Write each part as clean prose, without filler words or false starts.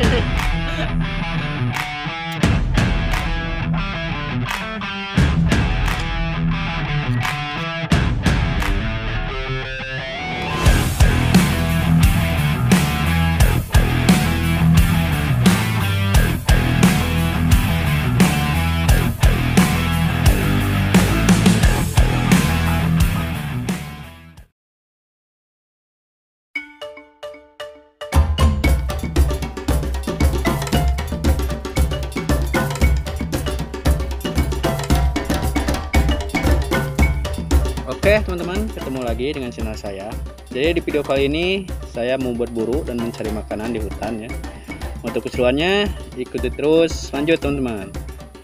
Oke teman-teman, ketemu lagi dengan channel saya. Jadi di video kali ini saya mau berburu dan mencari makanan di hutan ya. Untuk keseruannya ikuti terus, lanjut teman-teman.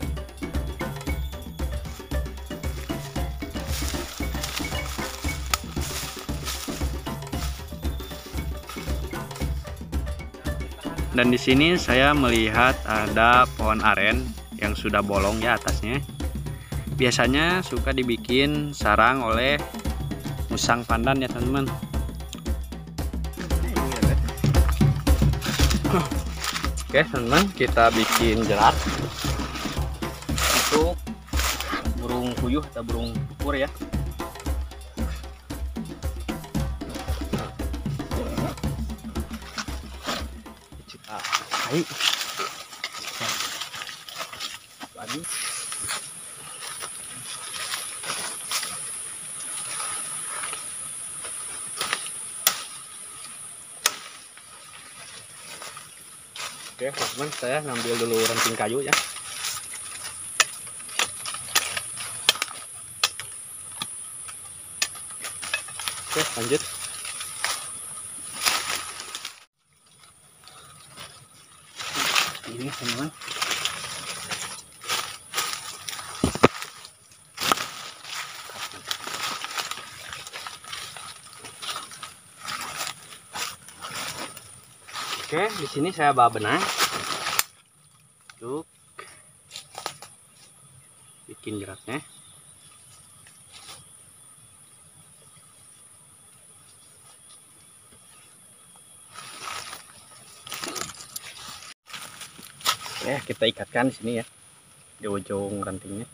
Dan di sini saya melihat ada pohon aren yang sudah bolong ya atasnya. Biasanya suka dibikin sarang oleh musang pandan ya teman-teman. Oke teman-teman, kita bikin jerat untuk burung puyuh atau burung pukur ya. Baik. Lagi. Oke teman-teman, saya ngambil dulu ranting kayu ya. Oke lanjut. Ini teman-teman. Oke, di sini saya bawa benang untuk bikin jeratnya. Oke, kita ikatkan di sini ya, di ujung rantingnya.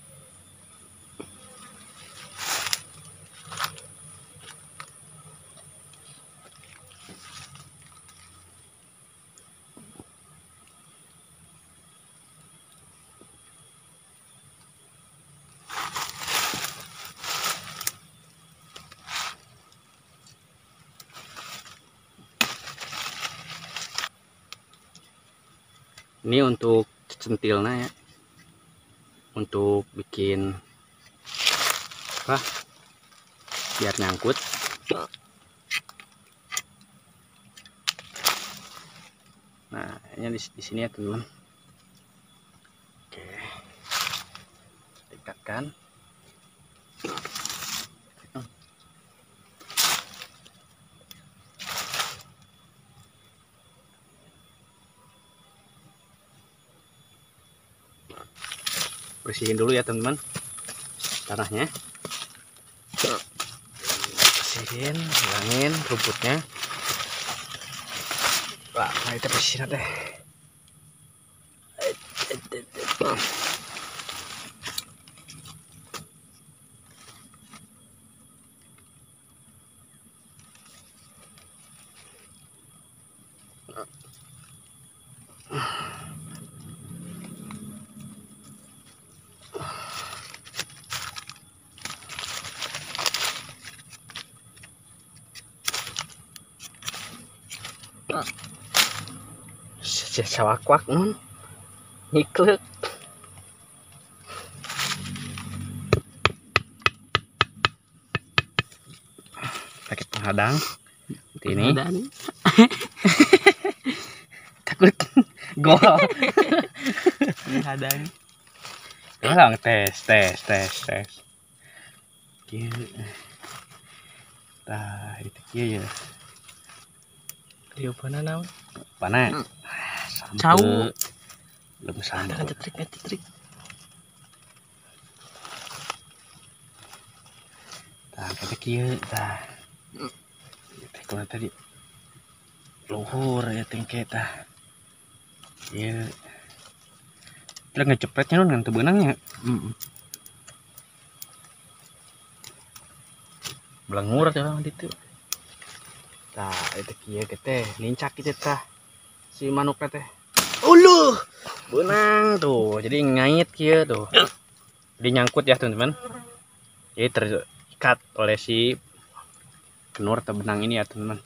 Ini untuk centilnya ya, untuk bikin apa biar nyangkut. Nah ini di sini ya teman. Oke, dekatkan. Bersihin dulu ya teman-teman tanahnya. Bersihin, hilangin rumputnya. Wah, nah itu bersihin deh. Sawak-wak nun nyiklek. Pakai penghadang seperti ini. Takut gol. Penghadang. Orang tes. Kieu. Tah itu kieu ya. Dia pana naon? Pana. Cau. Belum sampai. Ngetrik. Tah kata kieu tah. Kalau tadi luhur ya tingke tah. Iya. Udah ngecepretnya non ngantu benangnya. Belangur teh orang ditu. Tah, itu kieu teh lincak kitu tah. Si manuk teh. Uluh. Benang tuh. Jadi ngait kieu tuh. Jadi nyangkut ya, teman-teman. Jadi terikat oleh si penur atau benang ini ya, teman-teman.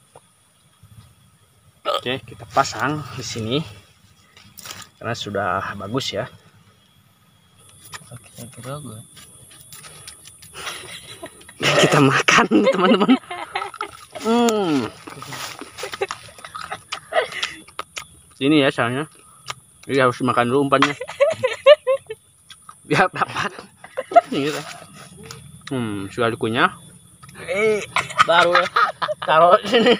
Oke, kita pasang di sini. Karena sudah bagus ya. Oke, kita makan teman-teman. Sini ya soalnya. Jadi harus makan dulu umpannya. Biar dapat. Gitu. Sudah dikunyah. Baru taruh sini.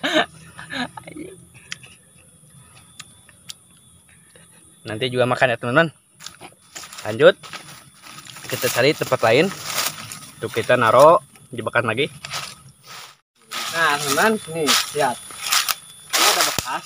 Nanti juga makan ya teman-teman. Lanjut, kita cari tempat lain untuk kita naruh jebakan lagi. Nah teman-teman, nih lihat, ini ada bekas.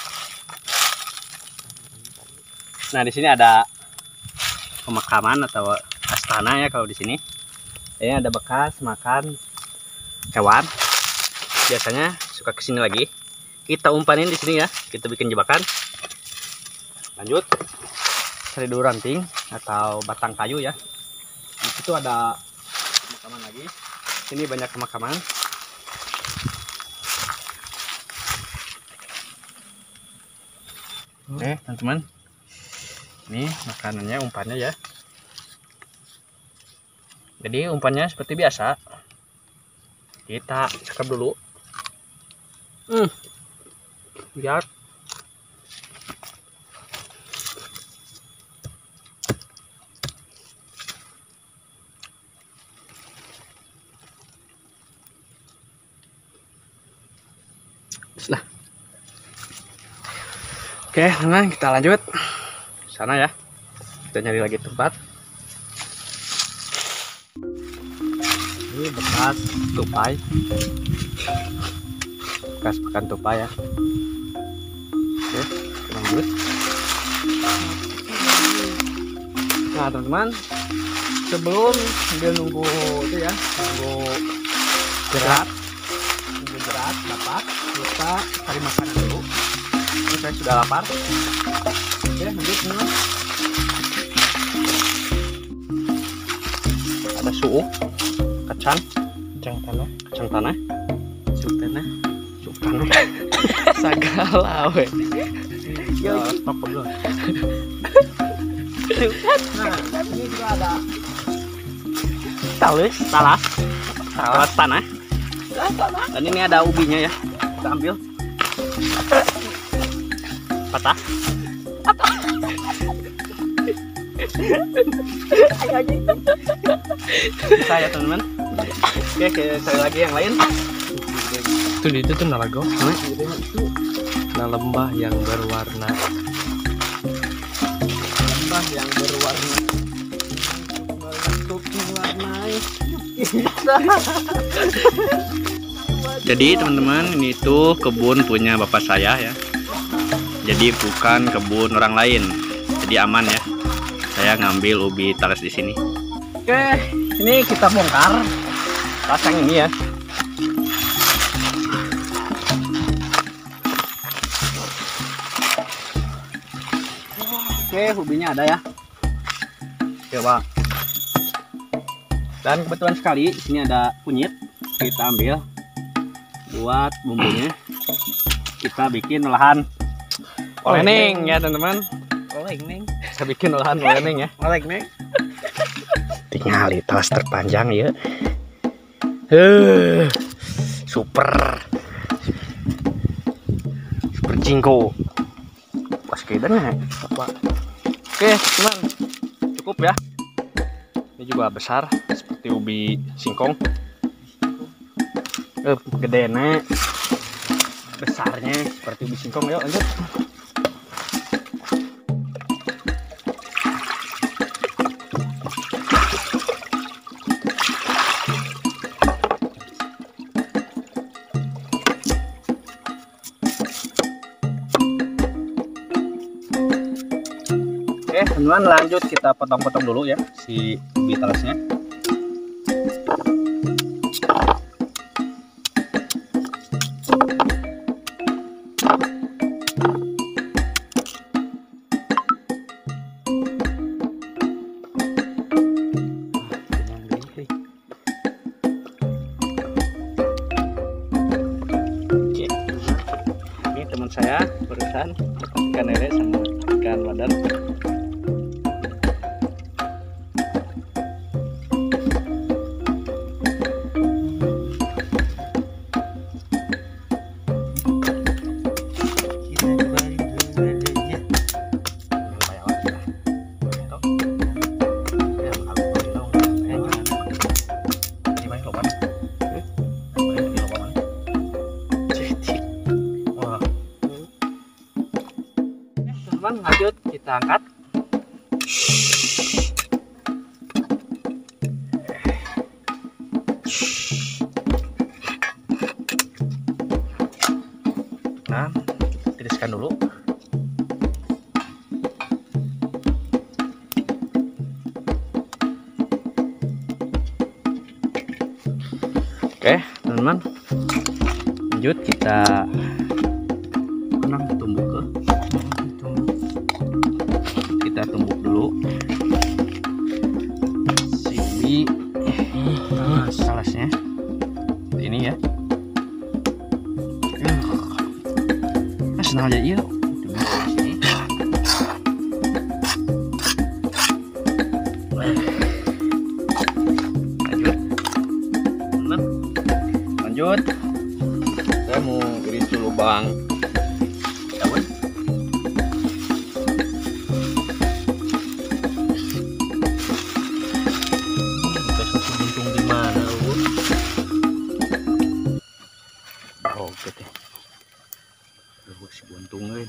Nah di sini ada pemakaman atau astana ya kalau di sini. Ini ada bekas makan hewan. Biasanya suka kesini lagi. Kita umpanin di sini ya. Kita bikin jebakan. Lanjut, cari dulu ranting atau batang kayu ya. Di situ ada pemakaman lagi. Sini banyak pemakaman. Oke, teman-teman. Ini makanannya, umpannya ya. Jadi umpannya seperti biasa. Kita cakap dulu. Lihat. Nah. Oke, teman, kita lanjut sana ya. Kita nyari lagi tempat. Ini bekas tupai. Bekas makan tupai ya. Oke, lanjut. Nah, teman-teman, sebelum sambil nunggu itu ya, nunggu jerat dapat, kita cari makanan dulu. Ini saya sudah lapar. Oke, lanjut teman. Ada suuk, kacang tanah, suuk tanah, segala we. Yo, stop dulu. Nah, ini juga ada talas tanah. Dan ini ada ubinya ya. Kita ambil. Patah. Saya teman-teman. Oke, cari lagi yang lain. Itu tuh nalago. Nah, lembah yang berwarna. Lembah yang berwarna. Jadi teman-teman, ini tuh kebun punya bapak saya ya. Jadi bukan kebun orang lain. Jadi aman ya. Saya ngambil ubi talas di sini. Oke, ini kita bongkar pasang ini ya. Oke, ubinya ada ya. Coba. Dan kebetulan sekali di sini ada kunyit. Kita ambil buat bumbunya. Kita bikin olahan oleneng ya teman-teman. Oleneng. Kita bikin olahan oleneng ya. Oleneng. Tinggal tas terpanjang ya. Super jinggo. Pas kayaknya apa? Oke teman, cukup ya. Ini juga besar seperti ubi singkong. Gedenya, besarnya seperti ubi singkong. Yuk lanjut. Teman-teman, lanjut kita potong-potong dulu ya si ubi talasnya. Ini teman saya barusan ikan lele sama ikan bandar. Lanjut kita angkat. Nah, tiriskan dulu. Oke, teman-teman, lanjut kita tumbuk ke. Kita tumbuk dulu si ubi salasnya seperti ini ya. Senang aja iya. Lanjut, saya mau iris dulu bang. Si buntung euy.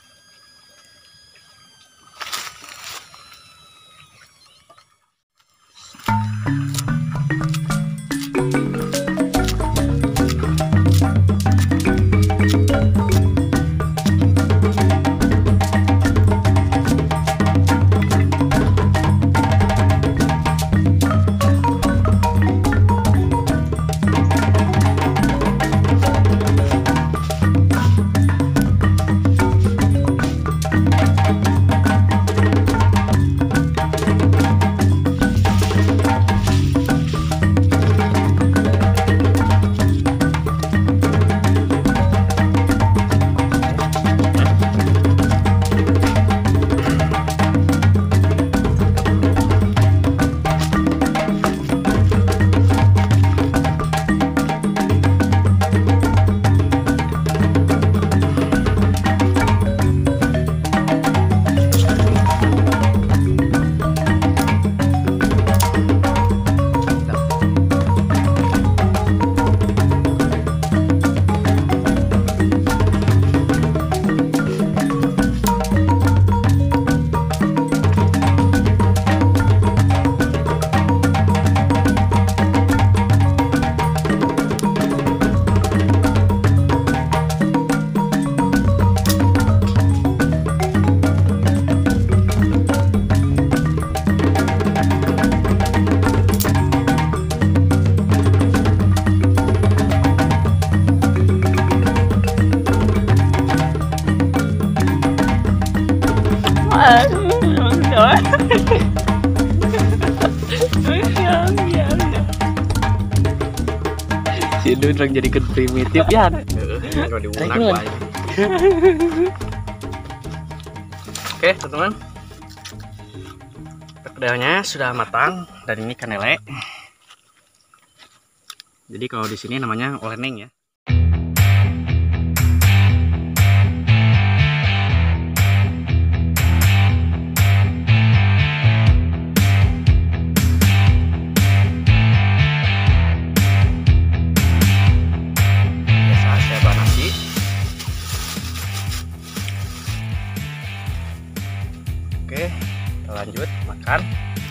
Si Dun orang jadikan primitif ya. Oke teman-teman, perkedelnya sudah matang dan ini ikan lele. Jadi kalau di sini namanya oleneng ya. Oke, kita lanjut makan.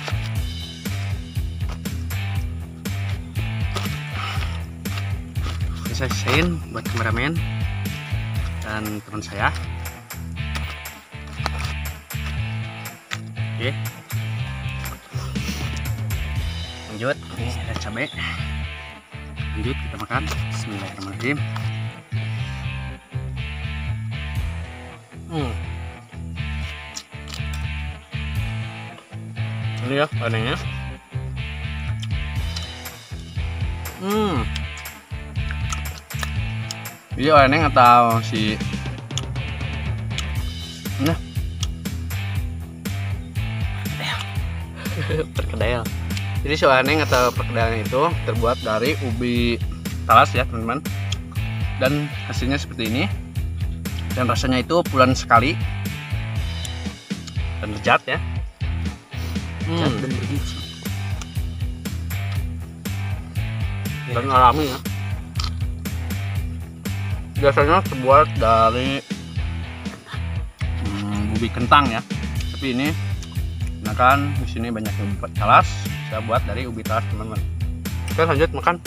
Ini saya sisain buat kameramen dan teman saya. Oke, lanjut. Ini ada cabai, lanjut kita makan. Bismillahirrahmanirrahim. Ini ya panennya. Ini oreneng atau si nah perkedel. Jadi si oreneng atau perkedelnya itu terbuat dari ubi talas ya teman-teman, dan hasilnya seperti ini, dan rasanya itu pulen sekali dan lezat ya. Dan bergizi dan alami ya. Biasanya terbuat dari ubi kentang ya, tapi ini gunakan di sini banyak ubi talas. Saya buat dari ubi talas teman-teman. Oke, lanjut makan.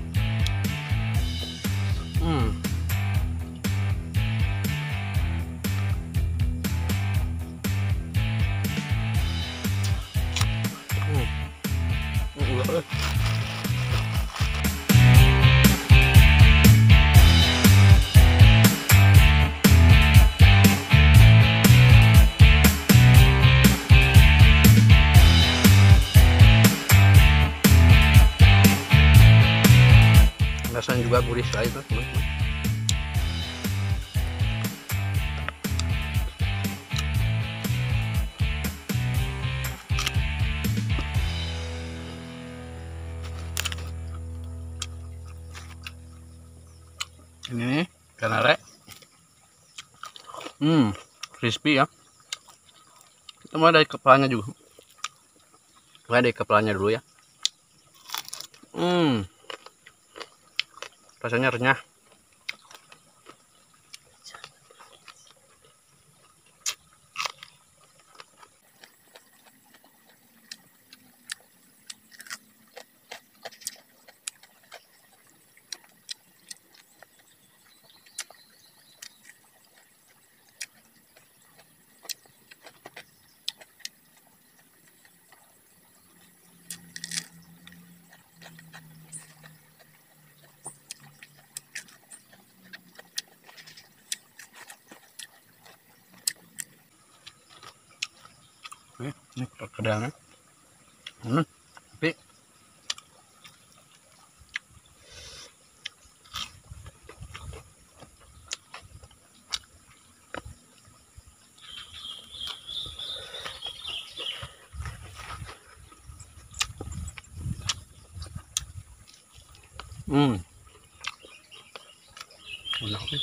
Rasanya juga gurih sekali tuh teman-teman. Ini nih ikan lele, crispy ya. Kita mulai dari kepalanya juga, mulai dari kepalanya dulu ya. Rasanya renyah. Ini perkedelnya, tapi enak sih.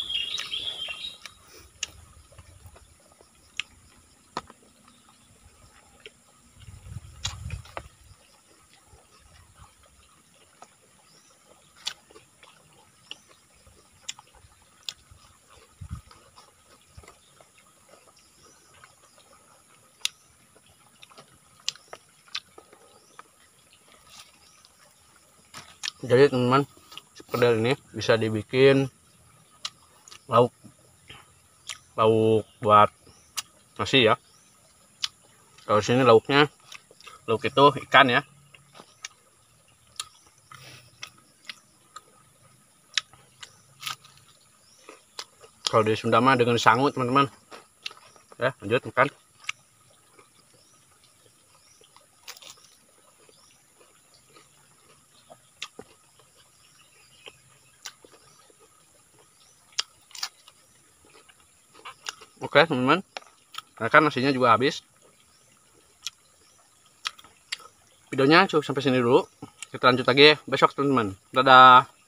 Jadi teman-teman, perkedel ini bisa dibikin lauk buat nasi ya. Kalau sini lauknya, lauk itu ikan ya. Kalau di Sunda mah dengan sangu teman-teman. Ya, lanjut makan. Oke teman-teman, nah, kan nasinya juga habis. Videonya cukup sampai sini dulu. Kita lanjut lagi besok teman-teman. Dadah.